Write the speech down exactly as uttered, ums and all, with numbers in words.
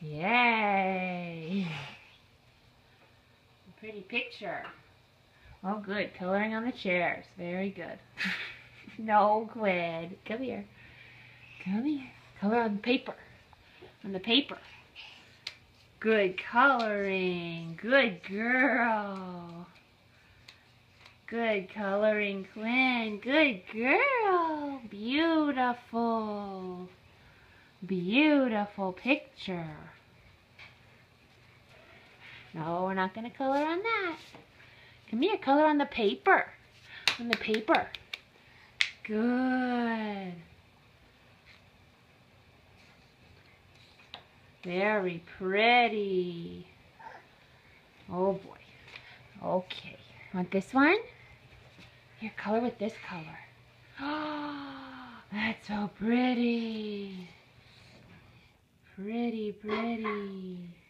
Yay! Pretty picture. Oh, good. Coloring on the chairs. Very good. No, Quinn. Come here. Come here. Color on the paper. On the paper. Good coloring. Good girl. Good coloring, Quinn. Good girl. Beautiful. Beautiful picture. No, we're not going to color on that. Come here, color on the paper. On the paper. Good. Very pretty. Oh boy. Okay. Want this one? Here, color with this color. Oh, that's so pretty. Pretty, pretty.